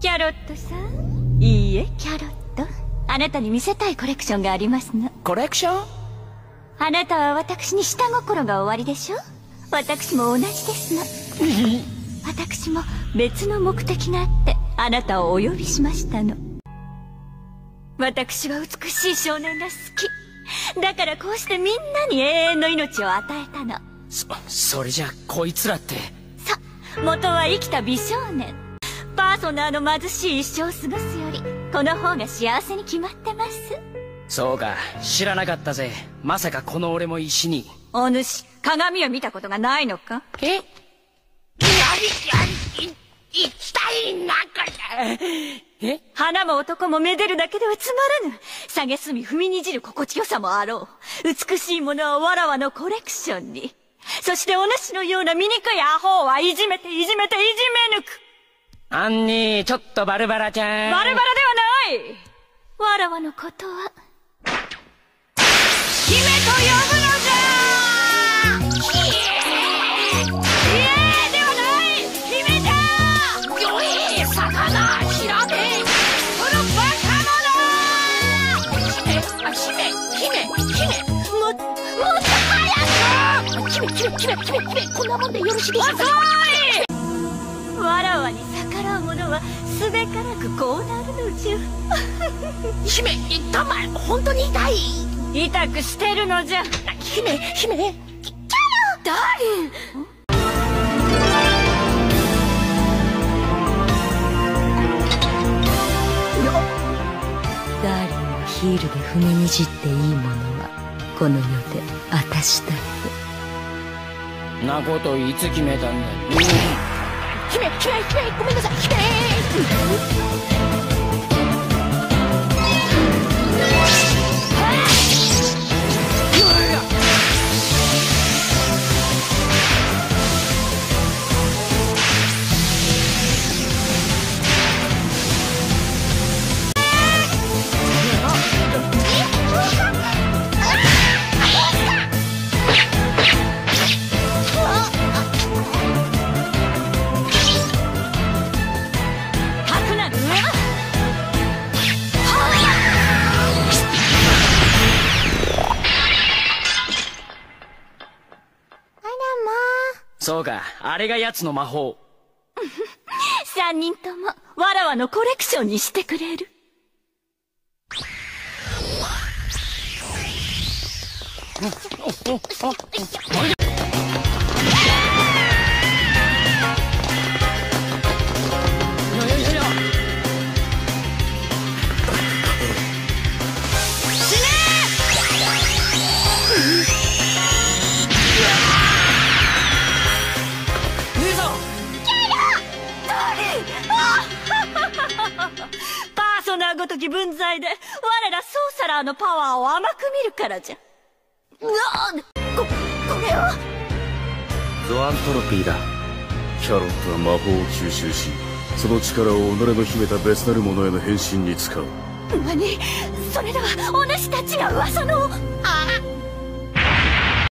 キャロットさん。いいえ、キャロット。あなたに見せたいコレクションがありますの。 コレクション？ あなたは私に下心がおありでしょ。私も同じですの。私も別の目的があってあなたをお呼びしましたの。私は美しい少年が好き。だからこうしてみんなに永遠の命を与えたの。 それじゃこいつらって。 さ、元は生きた美少年。パーソナーの貧しい一生を過ごすよりこの方が幸せに決まってます。 そうか、知らなかったぜ。まさかこの俺も石に。 お主、鏡を見たことがないのか？ 痛いなんか。 花も男もめでるだけではつまらぬ。下げすみ踏みにじる心地よさもあろう。美しいものはわらわのコレクションに。そしてお主のような醜いアホはいじめていじめていじめ抜く。 アンニー、ちょっとバルバラちゃん。 バルバラではない。わらわのことは姫と呼ぶのじゃ。イエーではない、姫じゃ。 魚影、魚、調べ、 このバカ者。 姫、 もっと早く。 姫、こんなもんでよろしいでしょうか。 遅い。わらわに逆らう者はすべからくこうなるのじゃ。 姫、たま、本当に痛い。 痛くしてるのじゃ。 姫、キャロ。 ダーリン。 ダーリンのヒールで踏みにじっていいものはこの世で私だけ。 なこといつ決めたんだ。 姫、ごめんなさい。姫。 そうか、あれが奴の魔法。 3人ともわらわのコレクションにしてくれる？パーソナーごとき分際で我らソーサラーのパワーを甘く見るからじゃ。これはゾアントロピーだ。キャロットは魔法を吸収し、その力を己の秘めた別なるものへの変身に使う。 何？それではお主たちが噂の。